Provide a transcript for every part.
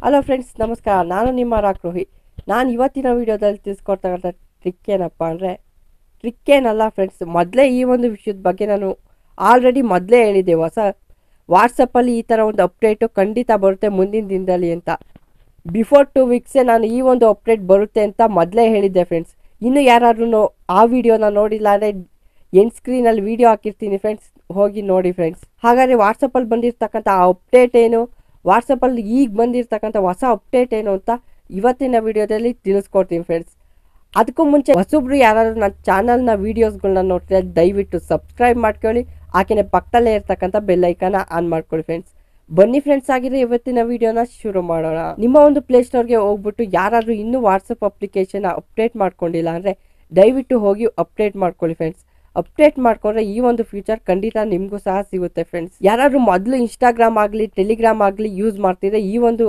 Hello friends, ನಮಸ್ಕಾರ. ನಾನು ನಿಮ್ಮ ರಾಕ್ರೋಹಿ. ನಾನು ಇವತ್ತಿನ ವೀಡಿಯೋದಲ್ಲಿ ತಿಳಿಸ್ಕೊಡ್ತಕ್ಕಂಥ ಟ್ರಿಕ್ ಏನಪ್ಪ ಅಂದರೆ, ಟ್ರಿಕ್ ಏನಲ್ಲ ಫ್ರೆಂಡ್ಸ್, ಮೊದಲೇ ಈ ಒಂದು ವಿಷಯದ ಬಗ್ಗೆ ನಾನು ಆಲ್ರೆಡಿ ಮೊದಲೇ ಹೇಳಿದ್ದೆ. ವಾಟ್ಸಪ್ಪಲ್ಲಿ ಈ ಥರ ಒಂದು ಅಪ್ಡೇಟು ಖಂಡಿತ ಬರುತ್ತೆ ಮುಂದಿನ ದಿನದಲ್ಲಿ ಅಂತ. ಬಿಫೋರ್ 2 ವೀಕ್ಸೇ ನಾನು ಈ ಒಂದು ಅಪ್ಡೇಟ್ ಬರುತ್ತೆ ಅಂತ ಮೊದಲೇ ಹೇಳಿದ್ದೆ ಫ್ರೆಂಡ್ಸ್. ಇನ್ನು ಯಾರಾದ್ರೂ ಆ ವಿಡಿಯೋನ ನೋಡಿಲ್ಲ ಅಂದರೆ ಎಂಡ್ ಸ್ಕ್ರೀನಲ್ಲಿ ವೀಡಿಯೋ ಹಾಕಿರ್ತೀನಿ ಫ್ರೆಂಡ್ಸ್, ಹೋಗಿ ನೋಡಿ ಫ್ರೆಂಡ್ಸ್. ಹಾಗಾದರೆ ವಾಟ್ಸಪ್ಪಲ್ಲಿ ಬಂದಿರತಕ್ಕಂಥ ಆ ಅಪ್ಡೇಟ್ ಏನು, ವಾಟ್ಸಪ್ಪಲ್ಲಿ ಈಗ ಬಂದಿರತಕ್ಕಂಥ ಹೊಸ ಅಪ್ಡೇಟ್ ಏನು ಅಂತ ಇವತ್ತಿನ ವಿಡಿಯೋದಲ್ಲಿ ತಿಳಿಸ್ಕೊಡ್ತೀನಿ ಫ್ರೆಂಡ್ಸ್. ಅದಕ್ಕೂ ಮುಂಚೆ ಹೊಸಬ್ರು ಯಾರಾದರೂ ನನ್ನ ಚಾನಲ್ನ ವೀಡಿಯೋಸ್ಗಳನ್ನ ನೋಡ್ತಿದ್ರೆ ದಯವಿಟ್ಟು ಸಬ್ಸ್ಕ್ರೈಬ್ ಮಾಡ್ಕೊಳ್ಳಿ, ಹಾಗೆಯೇ ಪಕ್ಕದಲ್ಲೇ ಇರ್ತಕ್ಕಂಥ ಬೆಲ್ಲೈಕನ್ನ ಆನ್ ಮಾಡ್ಕೊಳ್ಳಿ ಫ್ರೆಂಡ್ಸ್. ಬನ್ನಿ ಫ್ರೆಂಡ್ಸ್, ಆಗಿದ್ರೆ ಇವತ್ತಿನ ವಿಡಿಯೋನ ಶುರು ಮಾಡೋಣ. ನಿಮ್ಮ ಒಂದು ಪ್ಲೇಸ್ಟೋರ್ಗೆ ಹೋಗ್ಬಿಟ್ಟು ಯಾರಾದರೂ ಇನ್ನೂ ವಾಟ್ಸಪ್ ಅಪ್ಲಿಕೇಶನ್ ಅಪ್ಡೇಟ್ ಮಾಡ್ಕೊಂಡಿಲ್ಲ ಅಂದರೆ ದಯವಿಟ್ಟು ಹೋಗಿ ಅಪ್ಡೇಟ್ ಮಾಡ್ಕೊಳ್ಳಿ ಫ್ರೆಂಡ್ಸ್. ಅಪ್ಡೇಟ್ ಮಾಡ್ಕೊಂಡ್ರೆ ಈ ಒಂದು ಫ್ಯೂಚರ್ ಖಂಡಿತ ನಿಮಗೂ ಸಹ ಸಿಗುತ್ತೆ ಫ್ರೆಂಡ್ಸ್. ಯಾರಾದರೂ ಮೊದಲು ಇನ್ಸ್ಟಾಗ್ರಾಮ್ ಆಗಲಿ ಟೆಲಿಗ್ರಾಮ್ ಆಗಲಿ ಯೂಸ್ ಮಾಡ್ತಿದ್ರೆ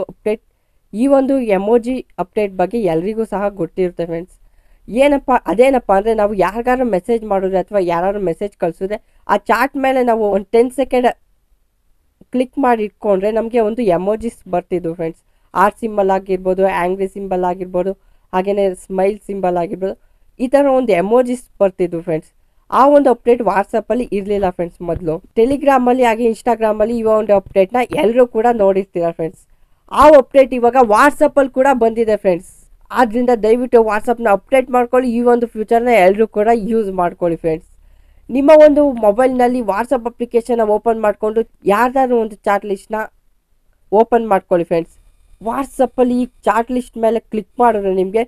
ಈ ಒಂದು ಎಮೋಜಿ ಅಪ್ಡೇಟ್ ಬಗ್ಗೆ ಎಲ್ರಿಗೂ ಸಹ ಗೊತ್ತಿರುತ್ತೆ ಫ್ರೆಂಡ್ಸ್. ಅದೇನಪ್ಪ ಅಂದರೆ, ನಾವು ಯಾರಿಗಾರು ಮೆಸೇಜ್ ಮಾಡಿದ್ರೆ ಅಥವಾ ಯಾರು ಮೆಸೇಜ್ ಕಳಿಸಿದ್ರೆ ಆ ಚಾಟ್ ಮೇಲೆ ನಾವು ಒಂದು 10 ಸೆಕೆಂಡ್ ಕ್ಲಿಕ್ ಮಾಡಿ ಇಟ್ಕೊಂಡ್ರೆ ನಮಗೆ ಒಂದು ಎಮೋಜಿಸ್ ಬರ್ತಿದ್ವು ಫ್ರೆಂಡ್ಸ್. ಆರ್ಟ್ ಸಿಂಬಲ್ ಆಗಿರ್ಬೋದು, ಆ್ಯಂಗ್ರಿ ಸಿಂಬಲ್ ಆಗಿರ್ಬೋದು, ಹಾಗೆಯೇ ಸ್ಮೈಲ್ ಸಿಂಬಲ್ ಆಗಿರ್ಬೋದು, ಈ ಥರ ಒಂದು ಎಮೋಜಿಸ್ ಬರ್ತಿದ್ವು ಫ್ರೆಂಡ್ಸ್. ಆ ಒಂದು ಅಪ್ಡೇಟ್ ವಾಟ್ಸಪ್ಪಲ್ಲಿ ಇರಲಿಲ್ಲ ಫ್ರೆಂಡ್ಸ್. ಮೊದಲು ಟೆಲಿಗ್ರಾಮಲ್ಲಿ ಹಾಗೆ ಇನ್ಸ್ಟಾಗ್ರಾಮಲ್ಲಿ ಈ ಒಂದು ಅಪ್ಡೇಟ್ನ ಎಲ್ಲರೂ ಕೂಡ ನೋಡಿರ್ತೀರ ಫ್ರೆಂಡ್ಸ್. ಆ ಅಪ್ಡೇಟ್ ಇವಾಗ ವಾಟ್ಸಪ್ಪಲ್ಲಿ ಕೂಡ ಬಂದಿದೆ ಫ್ರೆಂಡ್ಸ್. ಆದ್ದರಿಂದ ದಯವಿಟ್ಟು ವಾಟ್ಸಪ್ನ ಅಪ್ಡೇಟ್ ಮಾಡ್ಕೊಳ್ಳಿ, ಈ ಒಂದು ಫ್ಯೂಚರ್ನ ಎಲ್ಲರೂ ಕೂಡ ಯೂಸ್ ಮಾಡ್ಕೊಳ್ಳಿ ಫ್ರೆಂಡ್ಸ್. ನಿಮ್ಮ ಒಂದು ಮೊಬೈಲ್ನಲ್ಲಿ ವಾಟ್ಸಪ್ ಅಪ್ಲಿಕೇಶನ್ನ ಓಪನ್ ಮಾಡಿಕೊಂಡು ಯಾರ್ದಾದ್ರು ಒಂದು ಚಾಟ್ ಲಿಸ್ಟ್ನ ಓಪನ್ ಮಾಡ್ಕೊಳ್ಳಿ ಫ್ರೆಂಡ್ಸ್. ವಾಟ್ಸಪ್ಪಲ್ಲಿ ಈ ಚಾಟ್ ಲಿಸ್ಟ್ ಮೇಲೆ ಕ್ಲಿಕ್ ಮಾಡಿದ್ರೆ ನಿಮಗೆ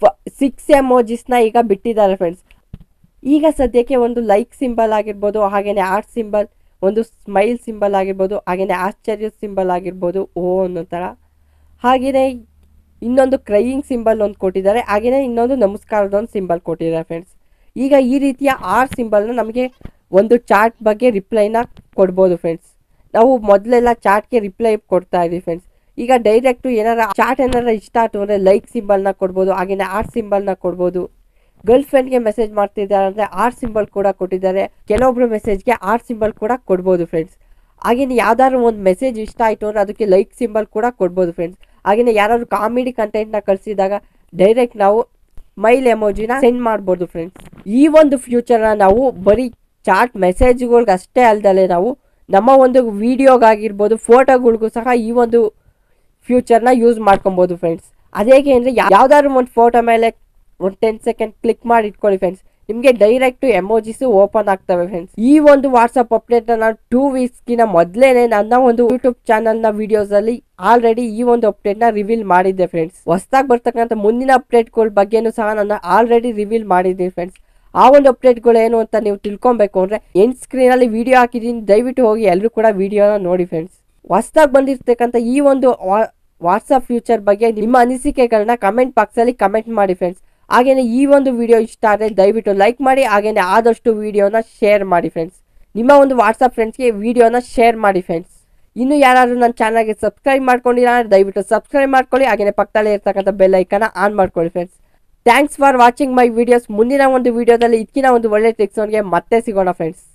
6 ಎಮೋಜಿಸ್ನ ಈಗ ಬಿಟ್ಟಿದ್ದಾರೆ ಫ್ರೆಂಡ್ಸ್. ಈಗ ಸದ್ಯಕ್ಕೆ ಒಂದು ಲೈಕ್ ಸಿಂಬಲ್ ಆಗಿರ್ಬೋದು, ಹಾಗೆಯೇ ಆರ್ಟ್ ಸಿಂಬಲ್, ಒಂದು ಸ್ಮೈಲ್ ಸಿಂಬಲ್ ಆಗಿರ್ಬೋದು, ಹಾಗೆಯೇ ಆಶ್ಚರ್ಯ ಸಿಂಬಲ್ ಆಗಿರ್ಬೋದು, ಅನ್ನೋ ಥರ, ಹಾಗೆಯೇ ಇನ್ನೊಂದು ಕ್ರೈಯಿಂಗ್ ಸಿಂಬಲ್ ಒಂದು ಕೊಟ್ಟಿದ್ದಾರೆ, ಹಾಗೆಯೇ ಇನ್ನೊಂದು ನಮಸ್ಕಾರದ ಒಂದು ಸಿಂಬಲ್ ಕೊಟ್ಟಿದ್ದಾರೆ ಫ್ರೆಂಡ್ಸ್. ಈಗ ಈ ರೀತಿಯ 6 ಸಿಂಬಲ್ನ ನಮಗೆ ಒಂದು ಚಾಟ್ ಬಗ್ಗೆ ರಿಪ್ಲೈನ ಕೊಡ್ಬೋದು ಫ್ರೆಂಡ್ಸ್. ನಾವು ಮೊದಲೆಲ್ಲ ಚಾಟ್ಗೆ ರಿಪ್ಲೈ ಕೊಡ್ತಾ ಇದ್ದೀವಿ ಫ್ರೆಂಡ್ಸ್. ಈಗ ಡೈರೆಕ್ಟು ಚಾಟ್ ಏನಾರ ಇಷ್ಟ ಆಯ್ತು ಅಂದರೆ ಲೈಕ್ ಸಿಂಬಲ್ನ ಕೊಡ್ಬೋದು, ಹಾಗೆಯೇ ಆರ್ಟ್ ಸಿಂಬಲ್ನ ಕೊಡ್ಬೋದು. ಗರ್ಲ್ ಫ್ರೆಂಡ್ಗೆ ಮೆಸೇಜ್ ಮಾಡ್ತಿದ್ದಾರೆ ಅಂದರೆ ಆರ್ಟ್ ಸಿಂಬಲ್ ಕೂಡ ಕೊಟ್ಟಿದ್ದಾರೆ. ಕೆಲವೊಬ್ರು ಮೆಸೇಜ್ಗೆ ಆರ್ಟ್ ಸಿಂಬಲ್ ಕೂಡ ಕೊಡ್ಬೋದು ಫ್ರೆಂಡ್ಸ್. ಹಾಗೆಯೇ ಯಾವ್ದಾದ್ರು ಒಂದು ಮೆಸೇಜ್ ಇಷ್ಟ ಆಯಿತು ಅಂದರೆ ಅದಕ್ಕೆ ಲೈಕ್ ಸಿಂಬಲ್ ಕೂಡ ಕೊಡ್ಬೋದು ಫ್ರೆಂಡ್ಸ್. ಹಾಗೆಯೇ ಯಾರಾದರೂ ಕಾಮಿಡಿ ಕಂಟೆಂಟ್ನ ಕಳಿಸಿದಾಗ ಡೈರೆಕ್ಟ್ ನಾವು ಸ್ಮೈಲ್ ಎಮೋಜಿನ ಸೆಂಡ್ ಮಾಡ್ಬೋದು ಫ್ರೆಂಡ್ಸ್. ಈ ಒಂದು ಫ್ಯೂಚರ್ನ ನಾವು ಬರೀ ಚಾಟ್ ಮೆಸೇಜ್ಗಳ್ಗೆ ಅಷ್ಟೇ ಅಲ್ದಲೆ ನಾವು ನಮ್ಮ ಒಂದು ವಿಡಿಯೋಗಾಗಿರ್ಬೋದು, ಫೋಟೋಗಳಿಗೂ ಸಹ ಈ ಒಂದು ಫ್ಯೂಚರ್ನ ಯೂಸ್ ಮಾಡ್ಕೊಬೋದು ಫ್ರೆಂಡ್ಸ್. ಅದೇಗೆ ಅಂದರೆ, ಯಾವ್ದಾದ್ರು ಒಂದು ಫೋಟೋ ಮೇಲೆ ಒಂದು 10 ಸೆಕೆಂಡ್ ಕ್ಲಿಕ್ ಮಾಡಿ ಇಟ್ಕೊಳ್ಳಿ ಫ್ರೆಂಡ್ಸ್, ನಿಮಗೆ ಡೈರೆಕ್ಟು ಎಮೋಜಿಸು ಓಪನ್ ಆಗ್ತವೆ ಫ್ರೆಂಡ್ಸ್. ಈ ಒಂದು ವಾಟ್ಸಪ್ ಅಪ್ಡೇಟ್ನ ನಾನು 2 ವೀಕ್ಸ್ಗಿನ ಮೊದಲೇ ನನ್ನ ಒಂದು ಯೂಟ್ಯೂಬ್ ಚಾನಲ್ನ ವಿಡಿಯೋಸಲ್ಲಿ ಆಲ್ರೆಡಿ ಈ ಒಂದು ಅಪ್ಡೇಟ್ನ ರಿವೀಲ್ ಮಾಡಿದ್ದೆ ಫ್ರೆಂಡ್ಸ್. ಹೊಸದಾಗಿ ಬರ್ತಕ್ಕಂಥ ಮುಂದಿನ ಅಪ್ಡೇಟ್ಗಳ ಬಗ್ಗೆನೂ ಸಹ ನಾನು ಆಲ್ರೆಡಿ ರಿವೀಲ್ ಮಾಡಿದ್ದೀನಿ ಫ್ರೆಂಡ್ಸ್. ಆ ಒಂದು ಅಪ್ಡೇಟ್ಗಳು ಏನು ಅಂತ ನೀವು ತಿಳ್ಕೊಬೇಕು ಅಂದರೆ ಎಂಡ್ ಸ್ಕ್ರೀನಲ್ಲಿ ವಿಡಿಯೋ ಹಾಕಿದ್ದೀನಿ, ದಯವಿಟ್ಟು ಹೋಗಿ ಎಲ್ಲರೂ ಕೂಡ ವಿಡಿಯೋನ ನೋಡಿ ಫ್ರೆಂಡ್ಸ್. ಹೊಸದಾಗಿ ಬಂದಿರ್ತಕ್ಕಂಥ ಈ ಒಂದು ವಾಟ್ಸಪ್ ಫ್ಯೂಚರ್ ಬಗ್ಗೆ ನಿಮ್ಮ ಅನಿಸಿಕೆಗಳನ್ನ ಕಮೆಂಟ್ ಬಾಕ್ಸಲ್ಲಿ ಕಮೆಂಟ್ ಮಾಡಿ ಫ್ರೆಂಡ್ಸ್. ಹಾಗೆಯೇ ಈ ಒಂದು ವಿಡಿಯೋ ಇಷ್ಟ ಆದರೆ ದಯವಿಟ್ಟು ಲೈಕ್ ಮಾಡಿ, ಹಾಗೆಯೇ ಆದಷ್ಟು ವಿಡಿಯೋನ ಶೇರ್ ಮಾಡಿ ಫ್ರೆಂಡ್ಸ್. ನಿಮ್ಮ ಒಂದು ವಾಟ್ಸಪ್ ಫ್ರೆಂಡ್ಸ್ಗೆ ವಿಡಿಯೋನ ಶೇರ್ ಮಾಡಿ ಫ್ರೆಂಡ್ಸ್. ಇನ್ನು ಯಾರಾದರೂ ನನ್ನ ಚಾನಲ್ಗೆ ಸಬ್ಸ್ಕ್ರೈಬ್ ಮಾಡ್ಕೊಂಡಿಲ್ಲ ಅಂದರೆ ದಯವಿಟ್ಟು ಸಬ್ಸ್ಕ್ರೈಬ್ ಮಾಡ್ಕೊಳ್ಳಿ, ಹಾಗೆಯೇ ಪಕ್ಕದಲ್ಲೇ ಇರ್ತಕ್ಕಂಥ ಬೆಲ್ ಐಕನ್ನ ಆನ್ ಮಾಡ್ಕೊಳ್ಳಿ friends. Thanks for watching my videos. ಮುಂದಿನ ಒಂದು ವಿಡಿಯೋದಲ್ಲಿ ಇದಕ್ಕಿಂತ ಒಂದು ಒಳ್ಳೆ ಟ್ರಿಕ್ಸ್ನೊಂದಿಗೆ ಮತ್ತೆ ಸಿಗೋಣ ಫ್ರೆಂಡ್ಸ್.